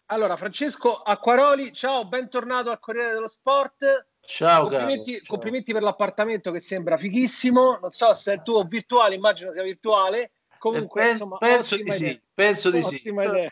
Allora, Francesco Acquaroli, ciao, bentornato al Corriere dello Sport. Ciao caro. Complimenti, complimenti per l'appartamento che sembra fighissimo. Non so se è il tuo virtuale, immagino sia virtuale. Comunque, insomma, Penso di ottima idea. sì, penso di sì. Ottima idea.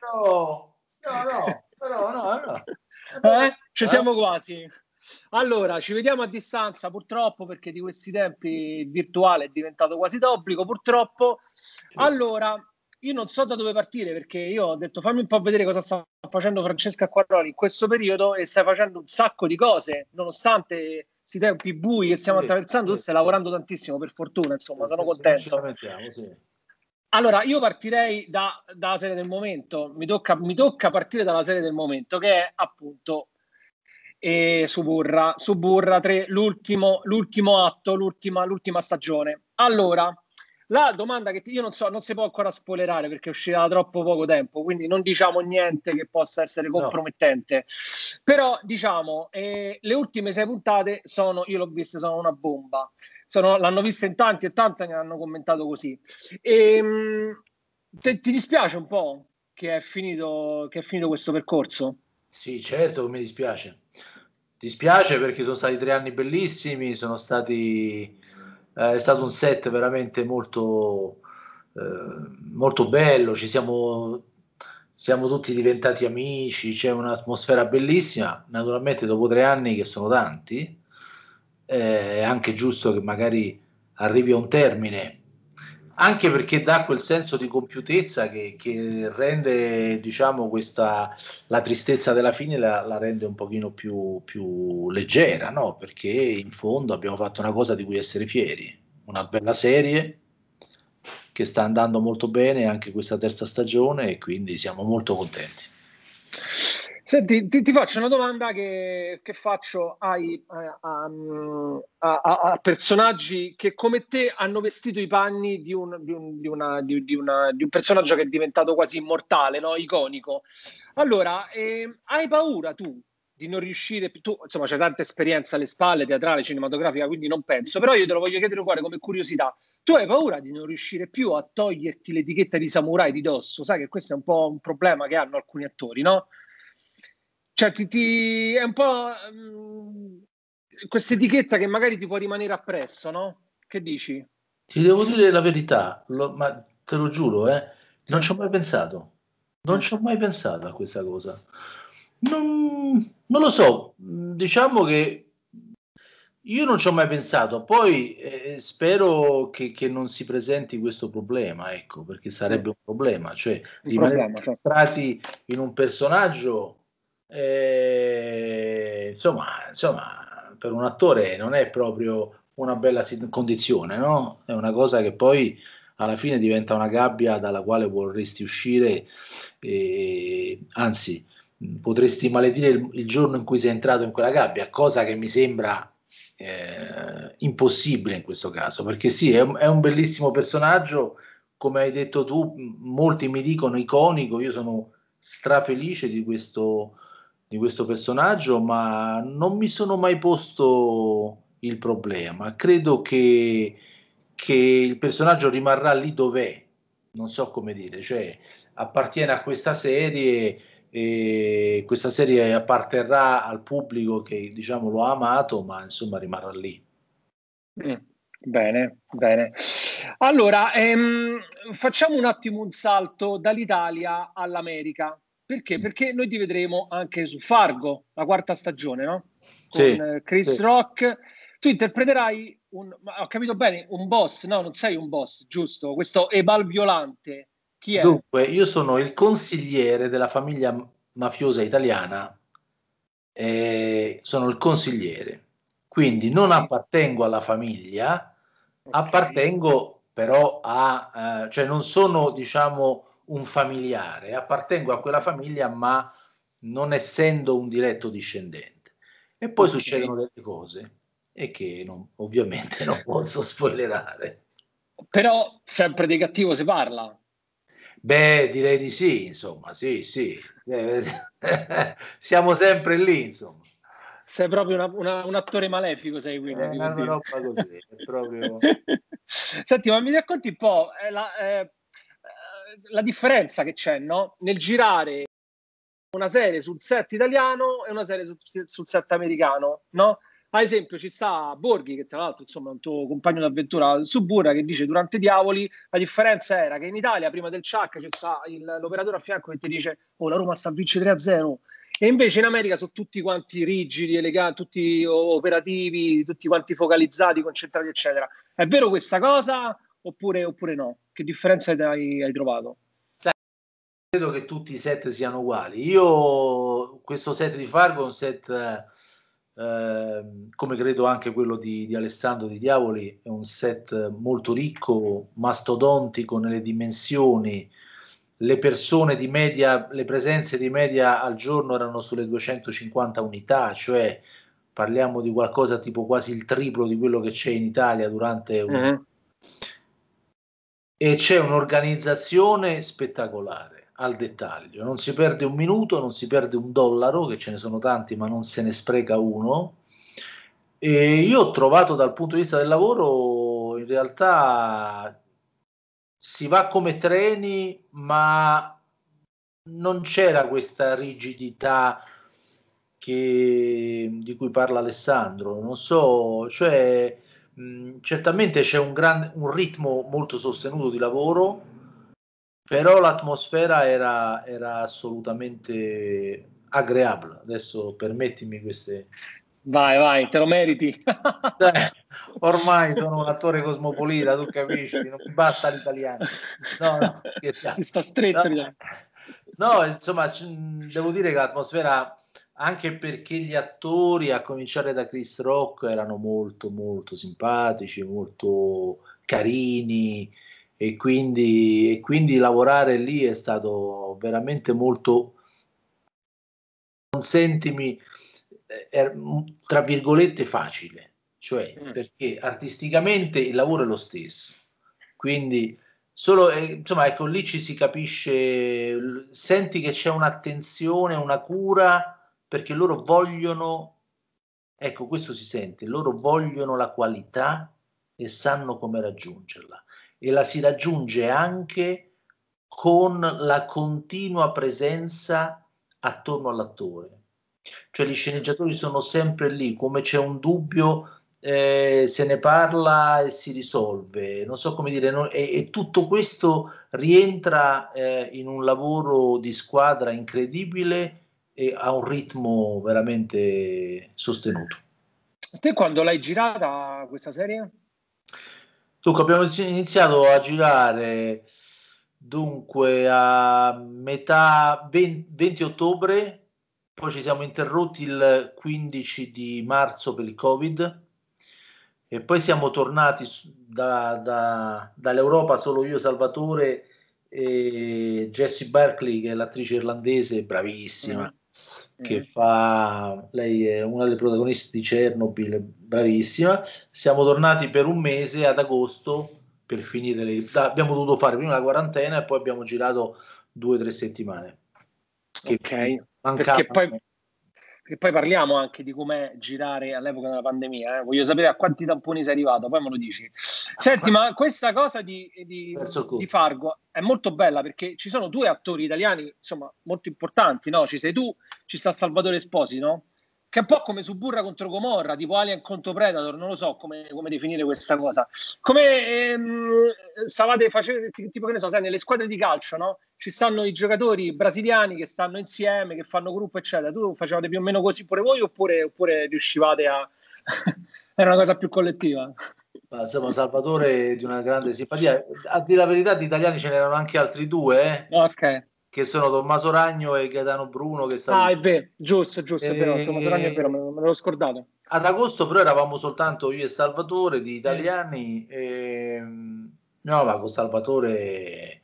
No. Ci siamo quasi. Allora, ci vediamo a distanza purtroppo perché di questi tempi il virtuale è diventato quasi d'obbligo, purtroppo. Allora, io non so da dove partire perché io ho detto fammi un po' vedere cosa sta facendo Francesca Acquaroli in questo periodo e stai facendo un sacco di cose, nonostante questi tempi bui che stiamo attraversando, tu stai lavorando tantissimo, per fortuna, insomma, sono Non ce contento. lamentiamo, sì. Allora, io partirei dalla serie del momento, mi tocca partire dalla serie del momento, che è appunto Suburra 3, l'ultimo atto, l'ultima stagione. Allora, la domanda che io non so, non si può ancora spoilerare perché uscirà da troppo poco tempo, quindi non diciamo niente che possa essere compromettente. Però diciamo, le ultime 6 puntate io l'ho vista, sono una bomba. L'hanno vista in tanti e tanti ne hanno commentato così. Ti dispiace un po' che è finito questo percorso? Sì, certo che mi dispiace. Dispiace perché sono stati 3 anni bellissimi, è stato un set veramente molto bello, siamo tutti diventati amici, c'è un'atmosfera bellissima. Naturalmente dopo 3 anni, che sono tanti, è anche giusto che magari arrivi a un termine, anche perché dà quel senso di compiutezza che rende, diciamo, la tristezza della fine la rende un pochino più leggera, no? Perché in fondo abbiamo fatto una cosa di cui essere fieri, una bella serie che sta andando molto bene anche questa terza stagione e quindi siamo molto contenti. Senti, ti faccio una domanda che faccio a personaggi che come te hanno vestito i panni di un personaggio che è diventato quasi immortale, no? Iconico. Allora, hai paura tu di non riuscire, tu insomma c'hai tanta esperienza alle spalle, teatrale, cinematografica, quindi non penso, però io te lo voglio chiedere uguale come curiosità. Tu hai paura di non riuscire più a toglierti l'etichetta di samurai di dosso? Sai che questo è un po' un problema che hanno alcuni attori, no? Cioè, è un po' questa etichetta che magari ti può rimanere appresso, no? Che dici? Ti devo dire la verità, ma te lo giuro, non Sì. ci ho mai pensato. Non ci ho mai pensato a questa cosa. Non lo so, diciamo che io non ci ho mai pensato, poi spero che non si presenti questo problema, ecco, perché sarebbe un problema, cioè Un rimanere problema, cioè. incastrati in un personaggio, insomma, per un attore non è proprio una bella condizione, no? È una cosa che poi alla fine diventa una gabbia dalla quale vorresti uscire, anzi, potresti maledire il giorno in cui sei entrato in quella gabbia, cosa che mi sembra impossibile in questo caso, perché sì, è un bellissimo personaggio, come hai detto tu, molti mi dicono iconico, io sono strafelice di questo personaggio, ma non mi sono mai posto il problema. Credo che il personaggio rimarrà lì dov'è, non so come dire, cioè appartiene a questa serie e questa serie apparterrà al pubblico che diciamo lo ha amato, ma insomma rimarrà lì. Bene, bene. Allora, facciamo un attimo un salto dall'Italia all'America. Perché? Perché noi ti vedremo anche su Fargo, la quarta stagione, no? Sì, Con Chris sì. Rock. Tu interpreterai ma ho capito bene, un boss, no? Non sei un boss, giusto? Questo Ebal Violante. Chi è? Dunque, io sono il consigliere della famiglia mafiosa italiana, sono il consigliere, quindi non Ok, appartengo alla famiglia, ok. appartengo però cioè non sono, diciamo, un familiare, appartengo a quella famiglia, ma non essendo un diretto discendente. E poi Ok. succedono delle cose e che ovviamente non posso spoilerare. Però sempre di cattivo si parla. Beh, direi di sì, insomma, sì, sì. Siamo sempre lì, insomma. Sei proprio un attore malefico, sei È quindi, si può una dire. roba così, è proprio... Senti, ma mi racconti un po' la differenza che c'è, no? Nel girare una serie sul set italiano e una serie sul set americano, no? Ad esempio ci sta Borghi, che tra l'altro insomma è un tuo compagno d'avventura su Burra, che dice durante Diavoli la differenza era che in Italia prima del Chuck c'è sta l'operatore a fianco che ti dice oh la Roma sta a vincere 3-0, e invece in America sono tutti quanti rigidi, eleganti, tutti operativi, tutti quanti focalizzati, concentrati eccetera. È vero questa cosa oppure no? Che differenza hai trovato? Credo che tutti i set siano uguali. Io questo set di Fargo è un set come credo anche quello di Alessandro Di Diavoli, è un set molto ricco, mastodontico nelle dimensioni. Le persone di media, le presenze di media al giorno erano sulle 250 unità, cioè parliamo di qualcosa tipo quasi il triplo di quello che c'è in Italia durante un... E c'è un'organizzazione spettacolare al dettaglio, non si perde un minuto, non si perde un dollaro, che ce ne sono tanti ma non se ne spreca uno. E io ho trovato dal punto di vista del lavoro in realtà si va come treni, ma non c'era questa rigidità di cui parla Alessandro, non so, cioè certamente c'è un ritmo molto sostenuto di lavoro, però l'atmosfera era assolutamente agreeabile. Adesso permettimi queste... Vai, te lo meriti. Ormai sono un attore cosmopolita, tu capisci, non mi basta l'italiano. No, che ti sta stretto. No, insomma, devo dire che l'atmosfera, anche perché gli attori, a cominciare da Chris Rock, erano molto, molto simpatici, molto carini, e quindi lavorare lì è stato veramente molto, consentimi, tra virgolette facile, cioè perché artisticamente il lavoro è lo stesso, quindi solo insomma ecco lì ci si capisce, senti che c'è un'attenzione, una cura, perché loro vogliono, ecco questo si sente, loro vogliono la qualità e sanno come raggiungerla, e la si raggiunge anche con la continua presenza attorno all'attore, cioè gli sceneggiatori sono sempre lì, come c'è un dubbio se ne parla e si risolve, non so come dire, e tutto questo rientra in un lavoro di squadra incredibile e a un ritmo veramente sostenuto. Te quando l'hai girata questa serie? Dunque abbiamo iniziato a girare dunque a metà 20 ottobre, poi ci siamo interrotti il 15 di marzo per il Covid e poi siamo tornati dall'Europa solo io, Salvatore e Jessie Berkeley, che è l'attrice irlandese bravissima, che fa, lei è una delle protagoniste di Chernobyl, bravissima. Siamo tornati per un mese ad agosto per finire abbiamo dovuto fare prima la quarantena e poi abbiamo girato 2 o 3 settimane. Ok, perché poi parliamo anche di com'è girare all'epoca della pandemia, Voglio sapere a quanti tamponi sei arrivato, poi me lo dici. Senti, ma questa cosa di Fargo è molto bella perché ci sono 2 attori italiani, insomma, molto importanti, no? Ci sei tu, ci sta Salvatore Esposito, no? Che è un po' come su Burra contro Gomorra, tipo Alien contro Predator, non lo so come definire questa cosa. Come stavate facendo, tipo che ne so, sai, nelle squadre di calcio, no? Ci stanno i giocatori brasiliani che stanno insieme, che fanno gruppo, eccetera. Tu facevate più o meno così pure voi oppure riuscivate a... Era una cosa più collettiva? Insomma, Salvatore è di una grande simpatia. A dire la verità, di italiani ce n'erano anche altri 2, Ok. che sono Tommaso Ragno e Gaetano Bruno, che sta è vero, giusto, è vero, Tommaso Ragno è vero, me l'ho scordato. Ad agosto però eravamo soltanto io e Salvatore di italiani, no, ma con Salvatore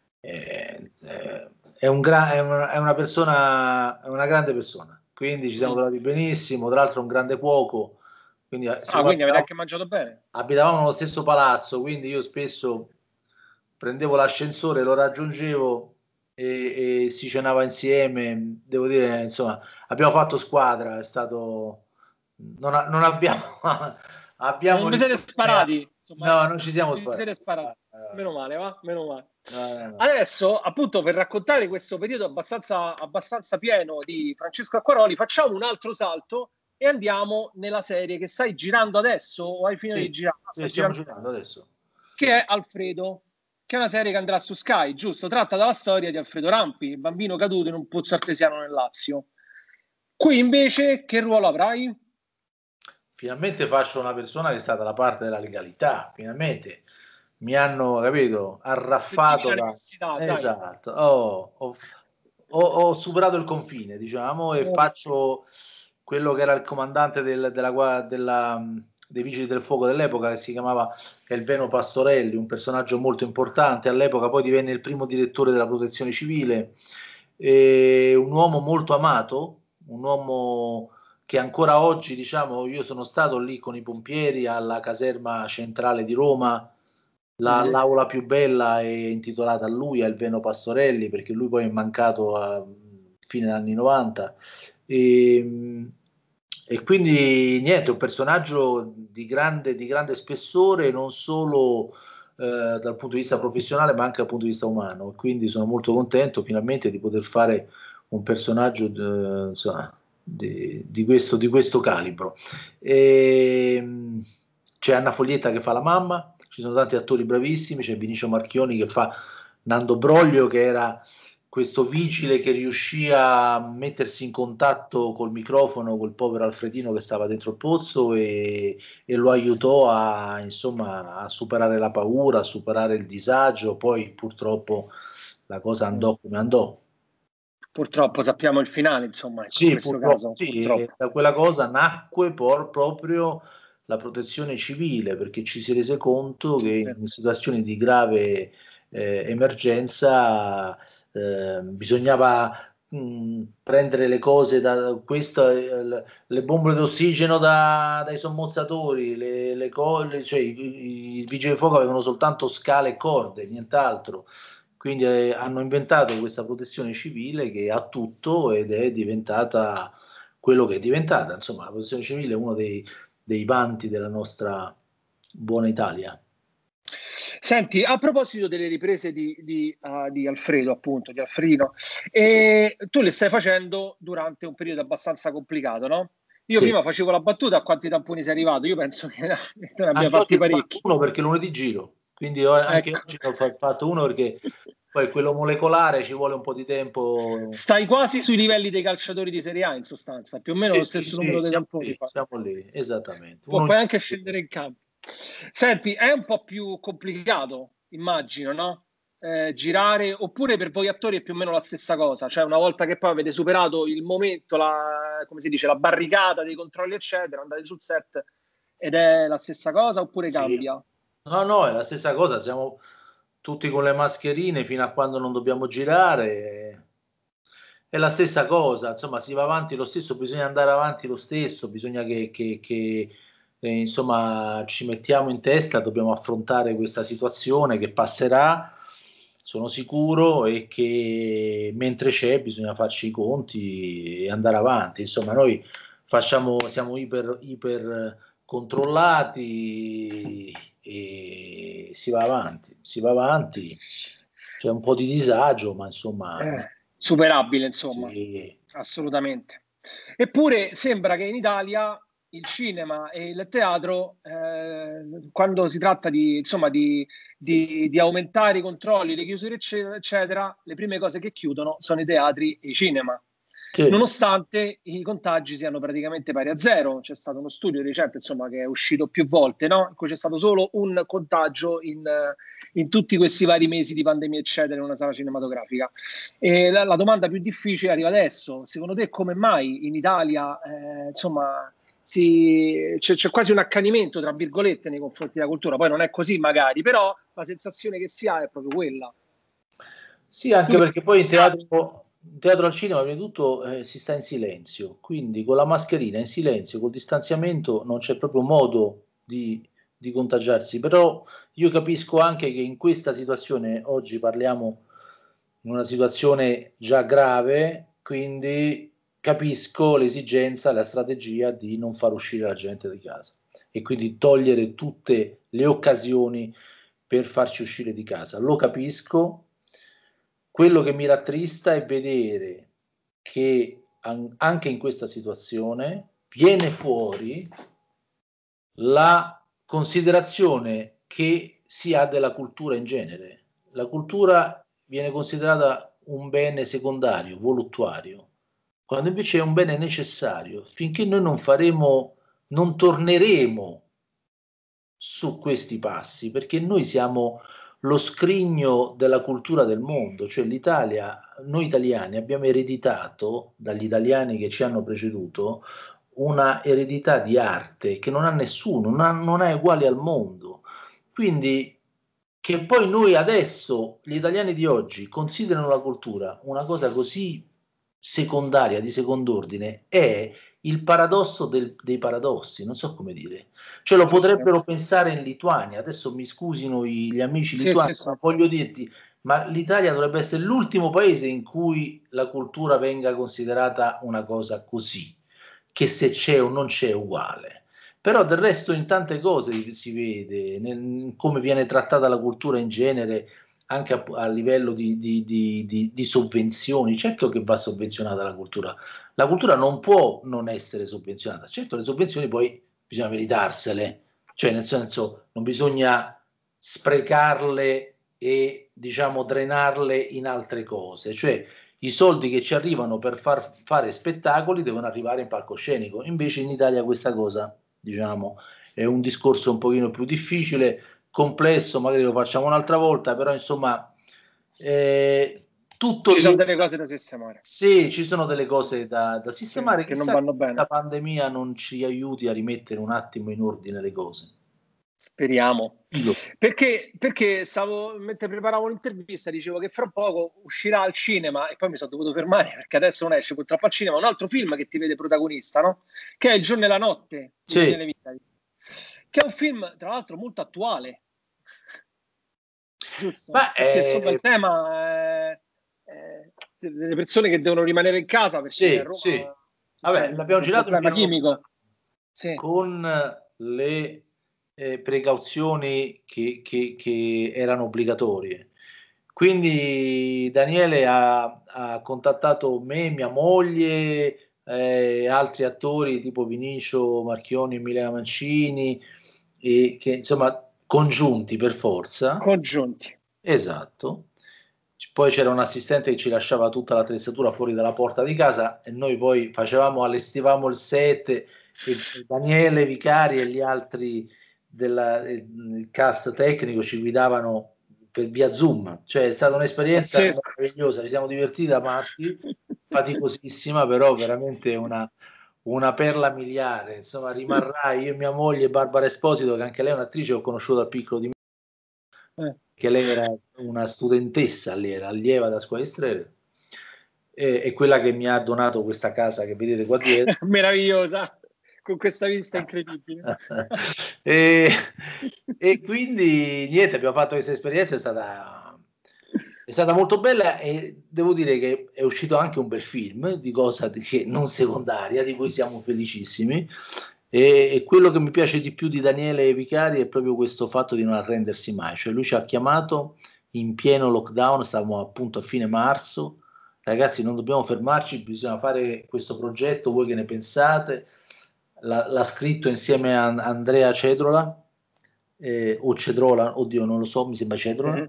è una persona, è una grande persona, quindi ci siamo trovati benissimo, tra l'altro è un grande cuoco, quindi avete anche mangiato bene? Abitavamo nello stesso palazzo, quindi io spesso prendevo l'ascensore, lo raggiungevo e si cenava insieme. Devo dire, insomma, abbiamo fatto squadra, è stato... Non abbiamo... Non vi siete sparati? insomma, no, non ci siamo sparati. Meno male, va? Meno male. No. Adesso, appunto, per raccontare questo periodo abbastanza pieno di Francesco Acquaroli, facciamo un altro salto e andiamo nella serie che stai girando adesso o hai finito di girare? Stiamo girando adesso. Che è Alfredo, che è una serie che andrà su Sky, giusto? Tratta dalla storia di Alfredo Rampi, bambino caduto in un pozzo artesiano nel Lazio. Qui invece che ruolo avrai? Finalmente faccio una persona che sta dalla parte della legalità, finalmente mi hanno, capito, arraffato esatto, ho superato il confine, diciamo, e faccio quello che era il comandante dei Vigili del Fuoco dell'epoca, che si chiamava Elveno Pastorelli, un personaggio molto importante all'epoca, poi divenne il primo direttore della Protezione Civile, un uomo molto amato, un uomo che ancora oggi, diciamo, io sono stato lì con i pompieri alla caserma centrale di Roma, l'aula più bella è intitolata a lui, a Elveno Pastorelli, perché lui poi è mancato a fine anni 90 e quindi niente, un personaggio di grande spessore, non solo dal punto di vista professionale ma anche dal punto di vista umano, quindi sono molto contento finalmente di poter fare un personaggio insomma, di questo calibro. C'è Anna Foglietta che fa la mamma, ci sono tanti attori bravissimi, c'è Vinicio Marchioni che fa Nando Broglio, che era questo vigile che riuscì a mettersi in contatto col microfono col povero Alfredino che stava dentro il pozzo e lo aiutò insomma, a superare la paura, a superare il disagio. Poi purtroppo la cosa andò come andò. Purtroppo sappiamo il finale, insomma, sì, in questo caso. Sì, purtroppo. da quella cosa nacque proprio la protezione civile, perché ci si rese conto che in situazioni di grave emergenza bisognava prendere le cose da questo, le bombole d'ossigeno dai sommozzatori, cioè i vigili del fuoco avevano soltanto scale e corde, nient'altro. Quindi hanno inventato questa protezione civile che ha tutto ed è diventata quello che è diventata. Insomma, la protezione civile è uno dei vanti della nostra buona Italia. Senti, a proposito delle riprese di Alfredo, appunto, di Alfredino, tu le stai facendo durante un periodo abbastanza complicato, no? Io prima facevo la battuta a quanti tamponi sei arrivato, io penso che ne abbia fatti parecchi. Uno perché lunedì giro, quindi anche oggi ho fatto uno perché poi quello molecolare ci vuole un po' di tempo. Stai quasi sui livelli dei calciatori di Serie A in sostanza, più o meno lo stesso numero di tamponi. Siamo lì, esattamente. Puoi anche scendere in campo. Senti, è un po' più complicato, immagino, no? Girare, oppure per voi attori è più o meno la stessa cosa, cioè una volta che poi avete superato il momento, come si dice, la barricata dei controlli eccetera, andate sul set ed è la stessa cosa oppure cambia? No, è la stessa cosa, siamo tutti con le mascherine fino a quando non dobbiamo girare, è la stessa cosa, insomma si va avanti lo stesso, bisogna andare avanti lo stesso, bisogna che insomma ci mettiamo in testa, dobbiamo affrontare questa situazione che passerà, sono sicuro, e che mentre c'è bisogna farci i conti e andare avanti. Insomma, noi siamo iper controllati e si va avanti, c'è un po' di disagio, ma insomma superabile, insomma, sì. Assolutamente. Eppure sembra che in Italia il cinema e il teatro, quando si tratta di aumentare i controlli, le chiusure, eccetera, le prime cose che chiudono sono i teatri e i cinema. Sì. Nonostante i contagi siano praticamente pari a zero. C'è stato uno studio recente, insomma, che è uscito più volte, no? In cui c'è stato solo un contagio in tutti questi vari mesi di pandemia, eccetera, in una sala cinematografica. E la domanda più difficile arriva adesso. Secondo te, come mai in Italia, insomma, c'è quasi un accanimento, tra virgolette, nei confronti della cultura? Poi non è così, magari, però la sensazione che si ha è proprio quella. Sì, anche perché poi in teatro al cinema prima di tutto si sta in silenzio, quindi con la mascherina in silenzio, col distanziamento non c'è proprio modo di contagiarsi, però io capisco anche che in questa situazione, oggi parliamo in una situazione già grave, quindi capisco l'esigenza, la strategia di non far uscire la gente di casa e quindi togliere tutte le occasioni per farci uscire di casa. Lo capisco. Quello che mi rattrista è vedere che anche in questa situazione viene fuori la considerazione che si ha della cultura in genere. La cultura viene considerata un bene secondario, voluttuario, quando invece è un bene necessario. Finché noi non torneremo su questi passi, perché noi siamo lo scrigno della cultura del mondo, cioè l'Italia, noi italiani abbiamo ereditato dagli italiani che ci hanno preceduto una eredità di arte che non ha nessuno, non ha uguali al mondo. Quindi che poi noi adesso, gli italiani di oggi, considerano la cultura una cosa così secondaria, di second'ordine, è il paradosso dei paradossi, non so come dire. Cioè lo potrebbero pensare in Lituania, adesso mi scusino gli amici lituani, ma voglio dirti, ma l'Italia dovrebbe essere l'ultimo paese in cui la cultura venga considerata una cosa così, che se c'è o non c'è è uguale. Però del resto in tante cose si vede, come viene trattata la cultura in genere, anche a livello di sovvenzioni. Certo che va sovvenzionata la cultura. La cultura non può non essere sovvenzionata. Certo, le sovvenzioni poi bisogna meritarsele, cioè nel senso non bisogna sprecarle e diciamo drenarle in altre cose. Cioè i soldi che ci arrivano per fare spettacoli devono arrivare in palcoscenico. Invece in Italia questa cosa, diciamo, è un discorso un pochino più difficile, complesso, magari lo facciamo un'altra volta, però insomma tutto ci sono delle cose da sistemare. Sì, ci sono delle cose da sistemare, sì, che non vanno bene. Questa pandemia non ci aiuti a rimettere un attimo in ordine le cose. Speriamo. Perché mentre preparavo l'intervista dicevo che fra poco uscirà al cinema, e poi mi sono dovuto fermare perché adesso non esce purtroppo al cinema, un altro film che ti vede protagonista, no? Che è Il giorno e la notte di Daniele Vicari, che è un film tra l'altro molto attuale, giusto? Perché insomma il tema è delle persone che devono rimanere in casa perché a Roma vabbè, l'abbiamo girato in pieno chimico con le precauzioni che erano obbligatorie. Quindi Daniele ha contattato me, mia moglie, altri attori tipo Vinicio Marchioni e Milena Mancini, che insomma congiunti per forza. Congiunti. Esatto. Poi c'era un assistente che ci lasciava tutta l'attrezzatura fuori dalla porta di casa e noi poi allestivamo il set e Daniele Vicari e gli altri del cast tecnico ci guidavano per via Zoom. Cioè è stata un'esperienza meravigliosa, ci siamo divertiti da matti, faticosissima, però veramente una perla miliare. Insomma, rimarrà io e mia moglie Barbara Esposito, che anche lei è un'attrice che ho conosciuto dal piccolo di me, che lei era una studentessa, lei era allieva da scuola di Strele, e quella che mi ha donato questa casa che vedete qua dietro. Meravigliosa, con questa vista incredibile. e quindi niente, abbiamo fatto questa esperienza, è stata molto bella e devo dire che è uscito anche un bel film di cosa che non secondaria, di cui siamo felicissimi. E quello che mi piace di più di Daniele Vicari è proprio questo fatto di non arrendersi mai. Cioè lui ci ha chiamato in pieno lockdown, stavamo appunto a fine marzo, ragazzi non dobbiamo fermarci, bisogna fare questo progetto, voi che ne pensate? L'ha scritto insieme a Andrea Cedrola, o Cedrola, oddio non lo so, mi sembra Cedrola,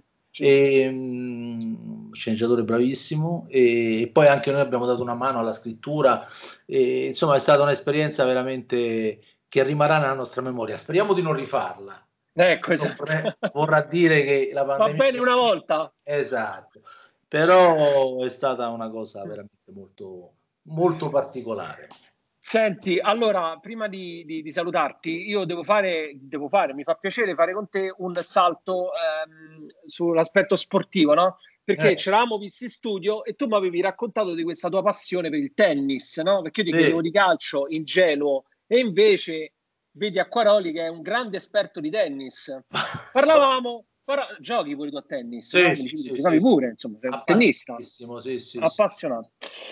sceneggiatore bravissimo, e poi anche noi abbiamo dato una mano alla scrittura, insomma è stata un'esperienza veramente che rimarrà nella nostra memoria. Speriamo di non rifarla. Ecco, esatto. Vorrà dire che la pandemia va bene una volta, esatto, però è stata una cosa veramente molto molto particolare. Senti, allora, prima di salutarti, io devo fare, mi fa piacere fare con te un salto sull'aspetto sportivo, no? Perché ci eravamo visti in studio e tu mi avevi raccontato di questa tua passione per il tennis, no? Perché io ti chiedevo di calcio ingenuo e invece vedi Acquaroli che è un grande esperto di tennis. Parlavamo Però giochi pure tu a tennis, Sì, no? Mi sì, dicevi, sì, giocavi sì. pure, insomma, sei un tennista. Sì, sì, Appassionato.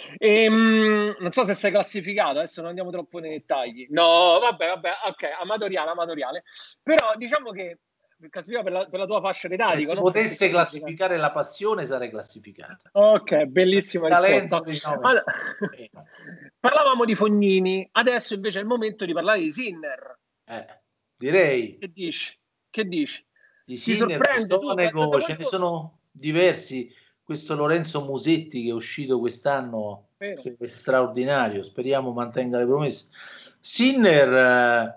Non so se sei classificato, adesso non andiamo troppo nei dettagli. No, vabbè, ok, amatoriale. Però diciamo che classificato per la tua fascia d'età, Se dico, si non perché potesse tu stai giocando. classificare la passione, sarei classificata. Ok, Il bellissima risposta. talento, diciamo, Allora, meno. parlavamo di Fognini, adesso invece è il momento di parlare di Sinner. Direi Che dici? Che dici? di Ti Sinner, di sorprende tu? Da Sonego, ce ne quanto... sono diversi. Questo Lorenzo Musetti che è uscito quest'anno Vero. è straordinario, speriamo mantenga le promesse. Sinner,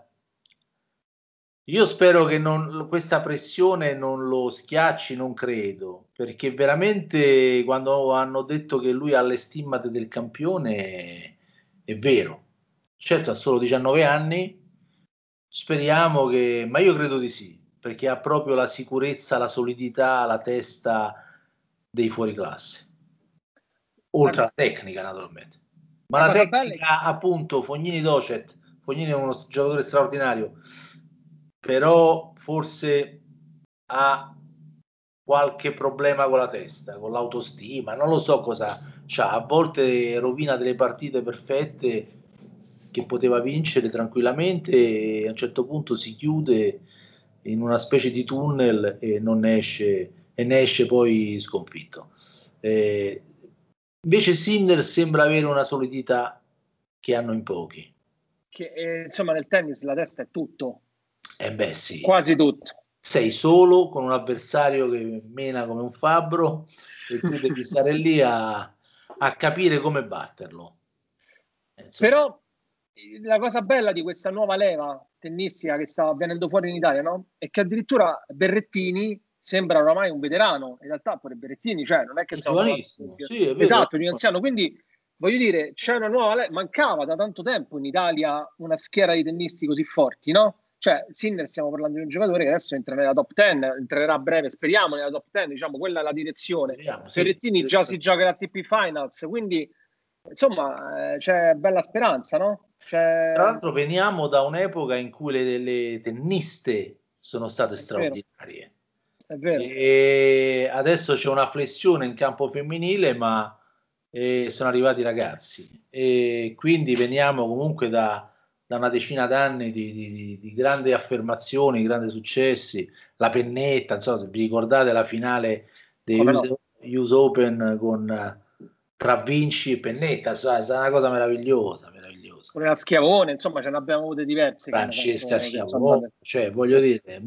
io spero che questa pressione non lo schiacci, non credo, perché veramente quando hanno detto che lui ha le stimmate del campione è vero. Certo, ha solo 19 anni, speriamo che, ma io credo di sì, perché ha proprio la sicurezza, la solidità, la testa dei fuoriclasse, oltre alla tecnica naturalmente. Ma La la cosa bella è tecnica, appunto, Fognini Docet, Fognini è uno giocatore straordinario, però forse ha qualche problema con la testa, con l'autostima, non lo so cosa c'ha, a volte rovina delle partite perfette che poteva vincere tranquillamente e a un certo punto si chiude in una specie di tunnel e non ne esce, e ne esce poi sconfitto. Eh, Invece Sinner sembra avere una solidità che hanno in pochi. che insomma nel tennis la testa è tutto, Eh beh sì, quasi tutto. sei solo con un avversario che mena come un fabbro e tu devi stare lì a capire come batterlo. Insomma, Però la cosa bella di questa nuova leva tennistica che sta venendo fuori in Italia, no? È che addirittura Berrettini sembra oramai un veterano, in realtà pure Berrettini, cioè non è che è stiamo parlando giovanissimo, sì, è vero. esatto, di un anziano, quindi voglio dire, c'è una nuova leva, mancava da tanto tempo in Italia una schiera di tennisti così forti, no? Cioè, Sinner stiamo parlando di un giocatore che adesso entra nella top 10, entrerà a breve, speriamo, nella top 10, diciamo, quella è la direzione. Speriamo, sì. Berrettini già si gioca la TP Finals, quindi insomma, c'è bella speranza, no? Tra C'è... l'altro veniamo da un'epoca in cui le tenniste sono state È vero, straordinarie è vero. e adesso c'è una flessione in campo femminile, ma sono arrivati i ragazzi e quindi veniamo comunque da una decina d'anni di grandi affermazioni, grandi successi. La Pennetta, non so se vi ricordate la finale dei Come no? US Open con tra Vinci e Pennetta, è stata una cosa meravigliosa, meravigliosa. Pure la Schiavone, insomma, ce ne abbiamo avute diverse che hanno Francesca fatto, che sono Schiavone, andate... cioè voglio Sì, sì. dire,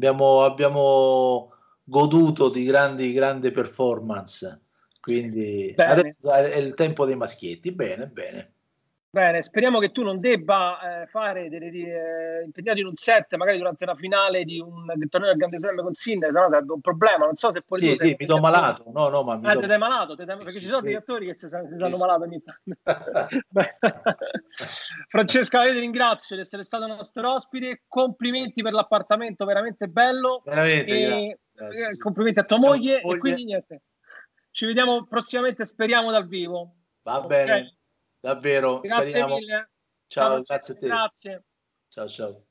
abbiamo goduto di grandi performance, quindi Bene, adesso è il tempo dei maschietti, bene, bene. bene, speriamo che tu non debba fare impegnato in un set, magari durante una finale del torneo del Grande Slam con Sinner, sennò sarebbe un problema. Non so se pure tu Sì, sei sì, mi do impegnato. malato, no, no, ma mi Ah, do te sei malato. malato, Sì, perché ci sì, sono degli sì. attori che si Sì, sanno sì. malato ogni tanto. Beh. Francesca, io ti ringrazio di essere stato nostro ospite, complimenti per l'appartamento, veramente bello, Veramente, e grazie, sì. complimenti a tua Ciao, moglie, e moglie. quindi niente, ci vediamo prossimamente, speriamo dal vivo. Va Ok? bene, davvero, Grazie speriamo. mille. Ciao Ciao, grazie a Francesca, te. grazie. Ciao, ciao.